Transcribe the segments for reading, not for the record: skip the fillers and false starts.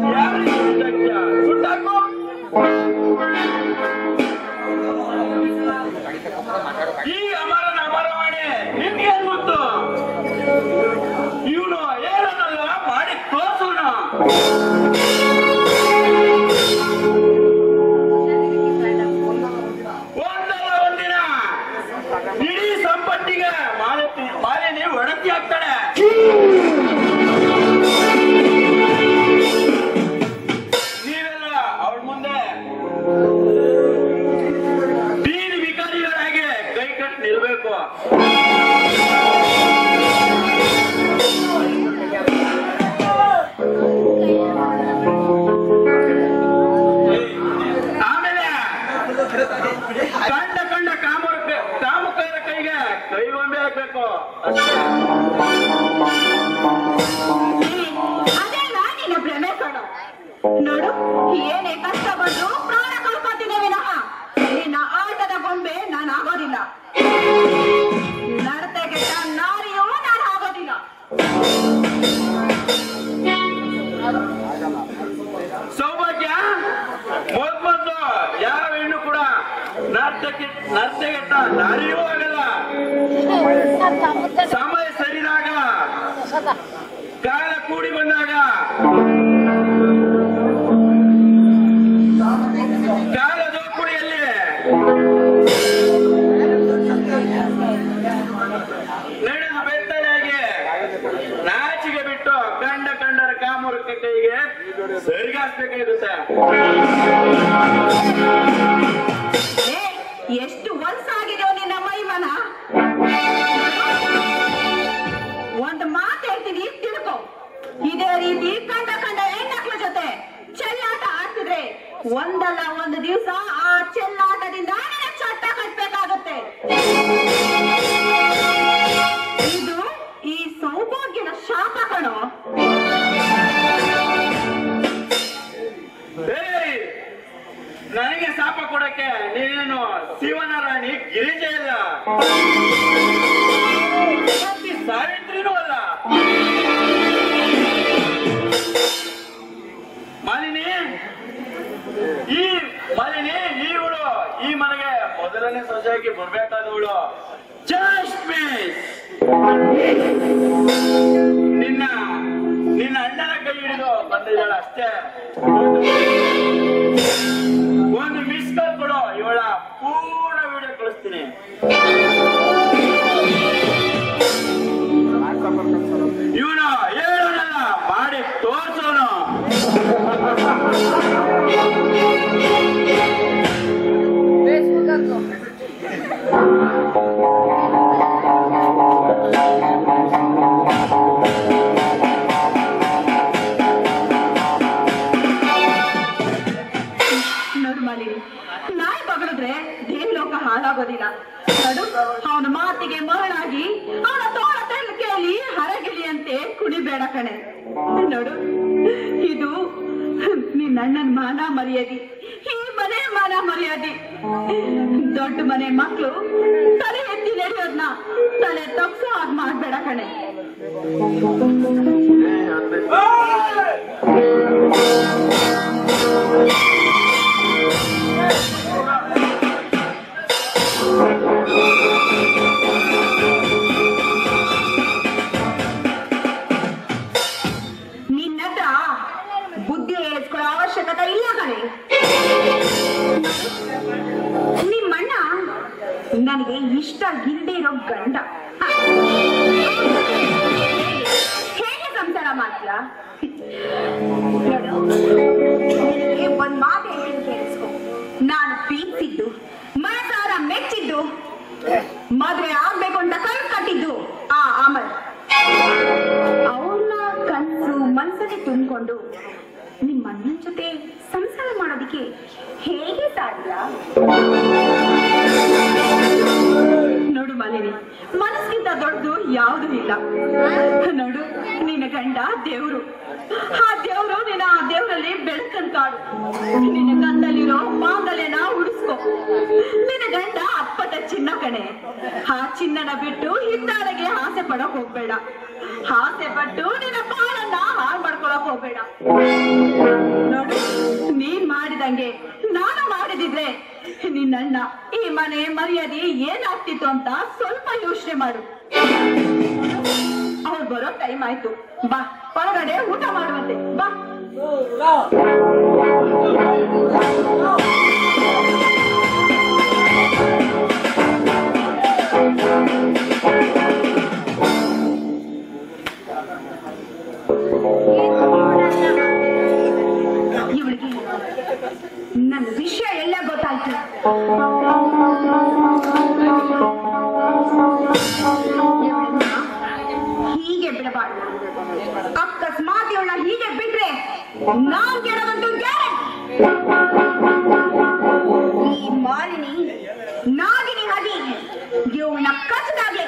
ಈ ಅಮರನ ಅಮರವಾಣಿ ನಿಮ್ಗೆ ಗೊತ್ತು. ಇವನು ಏನನ್ನಲ್ಲ ಮಾಡಿ ತೋರ್ಸೋಣ. ಒಂದಲ್ಲ ಒಂದಿನ ಇಡೀ ಸಂಪತ್ತಿಗೆ ಮಾಲಿನಿ ಒಡತಿ ಆಗ್ತಾಳೆ. ನೀವೆಲ್ಲ ಅವಳ ಮುಂದೆ ಬೀದಿ ವಿಕಾರಿಗಳಾಗಿ ಕೈ ಕಟ್ಟಿ ನಿಲ್ಬೇಕು. ಆಮೇಲೆ ಕಂಡ ಕಾಮುಕರ ಕೈಗೆ ಕೈಗೊಂಬೆ ಹಾಕ್ಬೇಕು. ನೋಡು, ಏನೇ ಕಷ್ಟ ಬಂದು ಪ್ರಾಣ ಕಳ್ಕೊತೀನಿ ವಿನಃ ನಿನ್ನ ಆಟದ ಗೊಂಬೆ ನಾನು ಆಗೋದಿಲ್ಲ. ನಡತೆಗೆ ನಾರಿಯೂ ನಾನು ಆಗೋದಿಲ್ಲ. ಸೌಭಾಗ್ಯ ಮೊದ್ಲು ಯಾವ ಹೆಣ್ಣು ಕೂಡ ನರ್ತಗೆಟ್ಟ ನಾರಿಯೂ ಆಗಲ್ಲ. ಸಮಯ ಸರಿದಾಗ ಕಾಲ ಕೂಡಿ ಬಂದಾಗ ಕಾಲ ಜೋಕುಡಿಯಲ್ಲಿ ನಡೆದು ಬೆತ್ತಲೆಯಾಗಿ ನಾಚಿಗೆ ಬಿಟ್ಟು ಕಂಡರ ಕಾಮೂರ್ಕ ಕೈಗೆ ಸರಿಗಾಸ್ಬೇಕಾಗುತ್ತೆ. ಎಷ್ಟು ವಯಸ್ಸಾಗಿದೆಯೋ ನಿನ್ನ ಮೈಮನ. ಒಂದು ಮಾತು ಹೇಳ್ತೀನಿ, ತಿಳ್ಕೊ. ಇದೇ ರೀತಿ ಕಂಡ ಹೆಣ್ಮಕ್ಳ ಜೊತೆ ಚೆಲ್ಲಾಟ ಆಡ್ತಿದ್ರೆ ಒಂದಲ್ಲ ಒಂದು ದಿವಸ ಆ ಚೆಲ್ಲಾಟದಿಂದ ಚಟ್ಟ ಕಟ್ಬೇಕಾಗುತ್ತೆ. ಇದು ಈ ಸೌಭಾಗ್ಯದ ಶಾಪ ಕಣೋ. ನನಗೆ ಶಾಪ ಕೊಡಕ್ಕೆ ನೀನೇನು ಶಿವನ ರಾಣಿ ಗಿರಿಜೆ ಇಲ್ಲ, ಸಾವಿತ್ರಿನೂ ಅಲ್ಲ. ಮಾಲಿನಿ ಇವಳು ಈ ಮನೆಗೆ ಮೊದಲನೇ ಸೊಸೆಯಾಗಿ ಬರ್ಬೇಕಾದವಳು. ಜಸ್ಟ್ ಮಿಸ್ ನಿನ್ನ ಅಣ್ಣನ ಕೈ ಹಿಡಿದು ಬಂದಿದ್ದಾಳೆ ಅಷ್ಟೇ. ಒಂದು ಮಿಸ್ ಕಾಲ್ ಕೊಡು, ಇವಳ ಪೂರ್ಣ ವಿಡಿಯೋ ಕಳಿಸ್ತೀನಿ. ಇವನು ಹೇಳೋನಲ್ಲ ಮಾಡಿ ತೋರ್ಸೋನು. ನೋಡು ಮಾಲಿನಿ, ನಾಯಿ ಬಗಳಿದ್ರೆ ದೇನ್ ಲೋಕ ಹಾಳಾಗೋದಿಲ್ಲ. ನೋಡು, ಅವನ ಮಾತಿಗೆ ಮರಳಾಗಿ ಅವನ ತೋಳ ಕೇಳಿ ಹರಗಿಲಿ ಅಂತೆ ಕುಣಿಬೇಡ ಕಣೆ. ನೋಡು, ಇದು ನಿನ್ನ ಅಣ್ಣನ ಮಾನ ಮರ್ಯಾದೆ, ಈ ಮನೆ ಮಾನ ಮರ್ಯಾದೆ. ದೊಡ್ಡ ಮನೆ ಮಕ್ಕಳು ತಲೆ ಎತ್ತಿ ನಡೆಯೋದ್ನ ತಲೆ ತಗ್ಸೋ ಹಾಗೆ ಮಾಡ್ಬೇಡ ಕಣೆ. ನಿನ್ನತ್ರ ಬುದ್ಧಿ ಹೇಳಿಸ್ಕೊಳ್ಳೋ ಅವಶ್ಯಕತೆ ಇಲ್ಲ ಕಣೆ. ನಿಮ್ಮಣ್ಣ ನನಗೆ ಇಷ್ಟ ಇಲ್ಲದೆ ಇರೋ ಗಂಡ. ಹೇಗೆ ಸಂಸಾರ ಮಾಡ್ತೀಯ? ನಿನಗೆ ಒಂದ್ ಮಾತು ಹೇಳ್ತೀನಿ ಕೇಳಿಸ್ಕೊ. ನಾನು ಪ್ರೀತಿಸಿದ್ದು, ಮನಸಾರ ಮೆಚ್ಚಿದ್ದು, ಮದುವೆ ಆಗ್ಬೇಕು ಅಂತ ಕಣ್ ಕಟ್ಟಿದ್ದು ಆ ಅಮರ್. ಅವ್ರನ್ನ ಕನ್ಸು ಮನ್ಸಲ್ಲಿ ತುಂಬಿಕೊಂಡು ನಿಮ್ಮ ಅಣ್ಣನ ಜೊತೆ ಸಂಸಾರ ಮಾಡೋದಿಕ್ಕೆ ಹೇಗೆ ಸಾಧ್ಯ? ನೋಡು ಮಾಲಿನಿ, ಮನಸ್ಸಿಗಿಂತ ದೊಡ್ಡದು ಯಾವುದು ಇಲ್ಲ. ನೋಡು, ನಿನ್ನ ಗಂಡ ದೇವ್ರು. ಆ ದೇವ್ರು ನಿನ್ನ ಆ ದೇವ್ರಲ್ಲಿ ಬೆಳಕನ್ ಕಾಡು. ನಿನ್ನ ಗಂಡಲ್ಲಿರೋ ಮಾಂಗಲ್ಯನ ಉಳಿಸ್ಕೊ. ನಿನ್ನ ಗಂಡ ಅಪ್ಪಟ ಚಿನ್ನ ಕಣೆ. ಆ ಚಿನ್ನನ ಬಿಟ್ಟು ಹಿತ್ತಾಳೆಗೆ ಆಸೆ ಪಡಕ್ ಹೋಗ್ಬೇಡ. ಆಸೆ ಪಟ್ಟು ನಿನ್ನ ಬಾಳನ್ನ ಹಾಳು ಮಾಡ್ಕೊಳಕ್ ಹೋಗ್ಬೇಡ. ನೋಡು, ನೀನ್ ಮಾಡಿದಂಗೆ ನಾನು ಮಾಡಿದಿದ್ರೆ ನಿನ್ನಣ್ಣ ಈ ಮನೆ ಮರ್ಯಾದೆ ಏನಾಗ್ತಿತ್ತು ಅಂತ ಸ್ವಲ್ಪ ಯೋಚನೆ ಮಾಡು. ಅವ್ರು ಬರೋ ಟೈಮ್ ಆಯ್ತು. ಬಾ, ಹೊರಗಡೆ ಊಟ ಮಾಡುವಂತೆ. ಬಾ. ಇವಳಿಗೆ ನನ್ನ ವಿಷಯ ಎಲ್ಲ ಗೊತ್ತಾಯ್ತು. ಹೀಗೆ ಬಿಡಬಾರ್ದು. ಅಕಸ್ಮಾತ್ ಇವಳ ಹೀಗೆ ಬಿಟ್ರೆ ನಾನ್ ಗೆಡವಂತೂ ಈ ಮಾಲಿನಿ ನಾಗಿನಿ ಹಾಗೆ ಇವಳ ಕಚ್ಚದಾಗೆ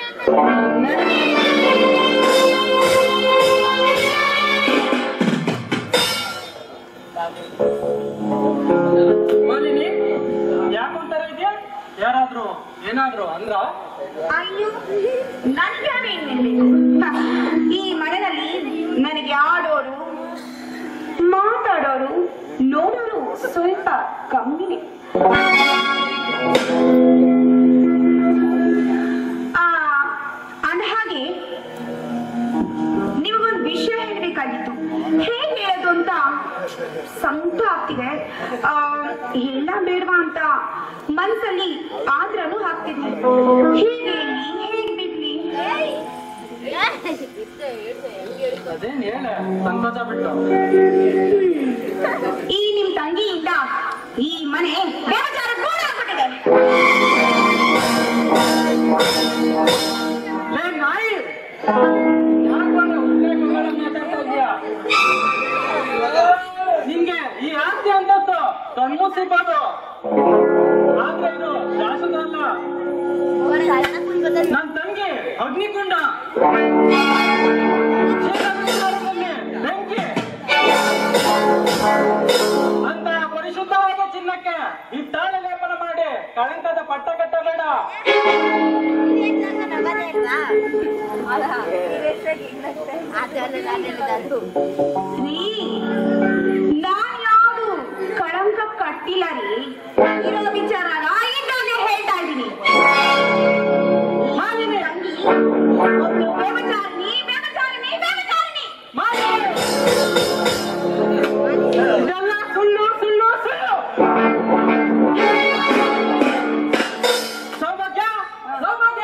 ಮಾಲಿನಿ, ಯಾಕೊಂತರ ಇದೆಯಾ? ಯಾರಾದ್ರೂ ಏನಾದ್ರು ಅಂದ್ರ? ಅಯ್ಯೋ, ನನ್ಗೇನೇನು ಈ ಮನೆಯಲ್ಲಿ ನನಗೆ ಆಡೋರು, ಮಾತಾಡೋರು, ನೋಡೋರು ಸ್ವಲ್ಪ ಕಮ್ಮಿನೇ. ಅಂದಹಾಗೆ ನಿಮಗೊಂದು ವಿಷಯ ಹೇಳಬೇಕಾಗಿತ್ತು. ಹೇಗೆ ಹೇಳೋದು ಅಂತ ಸಂಕಟ ಆಗ್ತಿದೆ. ಎಲ್ಲ ಬೇಡವಾ ಅಂತ ಮನ್ಸಲ್ಲಿ ಆದ್ರೂ ಆಗ್ತಿದೆ. ಹೇಗೆ ಹೇಗೆ ಬಿಡ್ಲಿ? ಅದೇನ್ ಹೇಳ, ಸಂಕೋಚ ಬಿಟ್ಟು. ಈ ನಿಮ್ ತಂಗಿಯಿಂದ ಈ ಮನೆ ವ್ಯವಚಾರ ಕೂಡಾಗ್ಬಿಟ್ಟಿದೆ. ನಾಯಿ, ಮಾತಾಡ್ತಾ ಇದೀಯಾ? ನಿಂಗೆ ಈ ಆಸ್ತಿ ಅಂತದ್ದು ಕಣ್ಮುಚ್ಚಿರ್ಬೋದು. ಆದ್ರೆ ಇದು ಶಾಸನ ಅಲ್ಲ. ನನ್ ತಂಗಿ ಅಗ್ನಿಕುಂಡ, ಬೆಂಕಿ ಅಂತ ಪರಿಶುದ್ಧವಾದ ಚಿನ್ನಕ್ಕೆ ಈ ತಾಳೆ ಲೇಪನ ಮಾಡಿ ಕಳಂಕದ ಪಟ್ಟ ಕಟ್ಟಬೇಡ. ನಾನ್ ಯಾವುದು ಕಳಂಕ ಕಟ್ಟಿಲ್ಲ ರೀ. ಇರೋ ವಿಚಾರ ಇದ್ದಾಗೆ ಹೇಳ್ತಾ ಇದ್ದೀನಿ. ಒಂದು ವ್ಯಭಿಚಾರಿಣಿ, ವ್ಯಭಿಚಾರಿಣಿ, ವ್ಯಭಿಚಾರಿಣಿ. ಇದೆಲ್ಲ ಸುಳ್ಳು, ಸುಳ್ಳು, ಸುಳ್ಳು. ಸೌಭಾಗ್ಯ, ಸೌಭಾಗ್ಯ.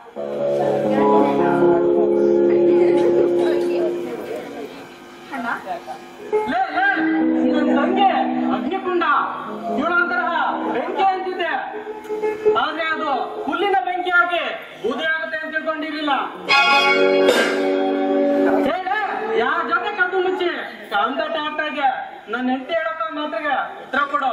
ಲೇ ಲೇ, ನನ್ ತಂಗಿ ಅಗ್ನಿಕುಂಡ, ಇವಳಂತರ ಬೆಂಕಿ ಅಂತಿದ್ದೆ. ಆದ್ರೆ ಅದು ಹುಲ್ಲಿನ ಬೆಂಕಿ ಆಗಿ ಬೂದಿ ಆಗುತ್ತೆ ಅಂತ ತಿಳ್ಕೊಂಡಿರ್ಲಿಲ್ಲ. ಹೇಳ, ಯಾರ ಜೊತೆ ಕದ್ದು ಮುಚ್ಚಿ ಕಾಂತ ಟಾಟಾಗೆ ನನ್ನ ಹೆಂಡತಿ ಹೇಳಕ್ಕ ಮಾತ್ರಿಗೆ ಉತ್ತರ ಕೊಡು.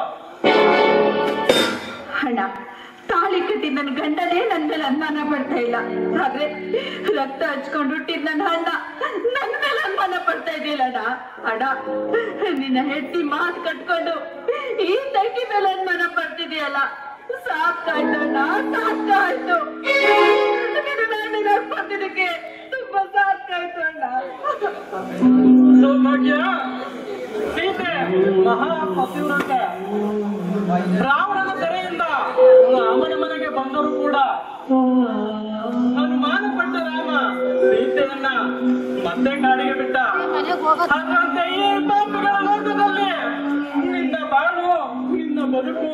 ಹಣ ತಾಳಿ ಕಟ್ಟಿ ನನ್ನ ಗಂಡನೇ ನನ್ನ ಮೇಲೆ ಅನುಮಾನ ಪಡ್ತಾ ಇಲ್ಲ. ಆದ್ರೆ ರಕ್ತ ಹಚ್ಕೊಂಡು ಹುಟ್ಟಿದ್ ನನ್ನ ಅಣ್ಣ ನನ್ನ ಮೇಲೆ ಅನುಮಾನ ಪಡ್ತಾ ಇದೆಯಲ್ಲ ಅಣ್ಣ. ನಿನ್ನ ಹೆಂಡತಿ ಮಾತು ಕಟ್ಕೊಂಡು ಈ ತಂಗಿ ಮೇಲೆ ಅನುಮಾನ ಪಡ್ತಿದೆಯಲ್ಲ. ಸಾಕಾಯ್ತು ಅಣ್ಣ, ಸಾಕಾಯ್ತು. ಬರ್ತಿದ್ದಕ್ಕೆ ತುಂಬಾ ಸಾಕಾಯ್ತು ಅಣ್ಣ. ಸೌಭಾಗ್ಯ, ಸೀತೆ ಮಹಾ ಪತಿವ್ರತ. ರಾವಣನ ತೆರೆಯಿಂದ ರಾಮನ ಮನೆಗೆ ಬಂದರು ಕೂಡ ಅನುಮಾನ ಪಟ್ಟ ರಾಮ ಸೀತೆಯನ್ನ ಮತ್ತೆ ಕಾಡಿಗೆ ಬಿಟ್ಟ. ಅದರಂತೆ ಈ ಪಾಪಿಗಳ ಲೋಕದಲ್ಲಿ ನಿನ್ನ ಬಾಳು, ನಿನ್ನ ಬದುಕು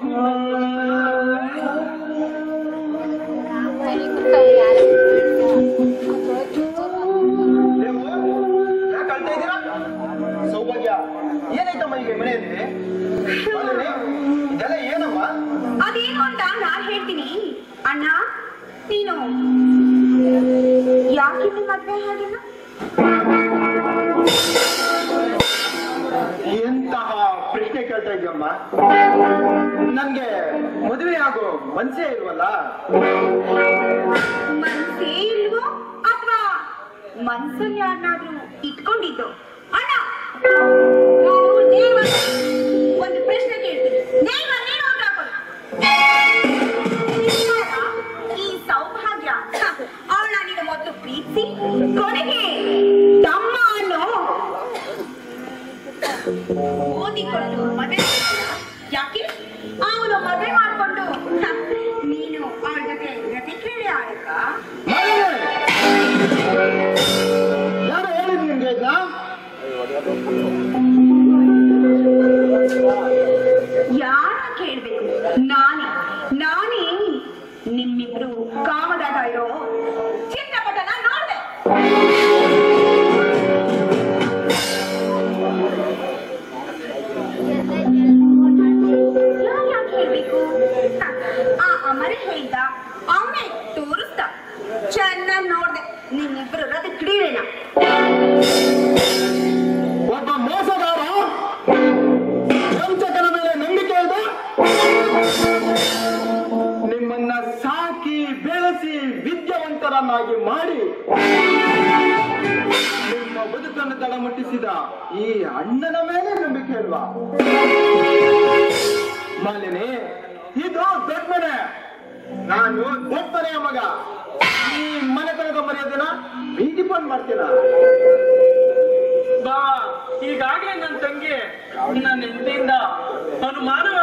ಸೌಭಾಗ್ಯ, ಏನಾಯ್ತಮ್ಮ ಈಗ ಮನೆಯಲ್ಲಿ? ಇದೆಲ್ಲ ಏನಮ್ಮ? ಅದೇನು ಅಂತ ನಾನ್ ಹೇಳ್ತೀನಿ ಅಣ್ಣ. ನೀನು ಯಾಕೆ ಮದ್ವೆ ಹೇಳಿಲ್ಲ? ಎಂತಹ ಪ್ರಶ್ನೆ ಕೇಳ್ತಾ ಇದೆಯಮ್ಮ. ನನ್ಗೆ ಮದುವೆ ಆಗೋ ಮನ್ಸೇ ಇಲ್ವಲ್ಲ. ಮನ್ಸೇ ಇಲ್ವೋ ಅಥವಾ ಮನ್ಸಲ್ಲಿ ಯಾರನ್ನಾದ್ರೂ ಇಟ್ಕೊಂಡಿದ್ದು? ಅಣ್ಣ, ಒಂದು ಪ್ರಶ್ನೆ ಕೇಳ್ತೀನಿ, ನೀನು ಉತ್ತರ ಕೊಡು. ಓದಿಕೊಂಡು ಮದುವೆ ಯಾಕೆ ಅವನು ಮದುವೆ ಮಾಡ್ಕೊಂಡು ನೀನು ಅವಳ ಜೊತೆ ಜೊತೆ ಕೇಳಿ ಆಡಕ ಯಾರು ಹೇಳಿದ್ ನಿಮ್ಗೆ ಇದನ್ನ? ಯಾರ ಕೇಳ್ಬೇಕು? ನಾನೇ ನಿಮ್ಮಿಬ್ರು ಕಾಮದಾಗ ಇರೋ ಚಿತ್ರಪಟನ ನೋಡ್ದೆ. ಯಾಕೆ ಹೇಳ್ಬೇಕು? ಆ ಅಮರ ಹೇಳ್ದ, ಅವನೇ ತೋರಿಸ್ದ, ಚೆನ್ನಾಗಿ ನೋಡ್ದೆ ನಿಮ್ಮಿಬ್ರು ರಥ ಕ್ರೀಡೆನ. ಒಬ್ಬ ಮೋಸಗಾರ ವಂಚಕನ ಮೇಲೆ ನಂಬಿಕೆ ಇದೆ. ನಿಮ್ಮನ್ನ ಸಾಕಿ ಬೆಳೆಸಿ ವಿದ್ಯಾವಂತರನ್ನಾಗಿ ಮಾಡಿ ನಿಮ್ಮ ಬದುಕನ್ನು ತಡಮುಟ್ಟಿಸಿದ ಈ ಅಣ್ಣನ ಮೇಲೆ ನಂಬಿಕೆ ಇಲ್ವಾ? ಮಾಲಿನಿ, ಇದು ದೊಡ್ಡ ಮನೆ, ನಾನು ದೊಡ್ಡ ಮನೆಯ ಮಗ. ಈ ಮನೆತನದ ಮರ್ಯಾದೆನ ಡಿಪೆಂಡ್ ಮಾಡ್ತೀನ. ಬಾ, ಈಗಾಗಲೇ ನನ್ನ ತಂಗಿ ನನ್ನ ಹೆಂಡತಿಯಿಂದ ಅನುಮಾನ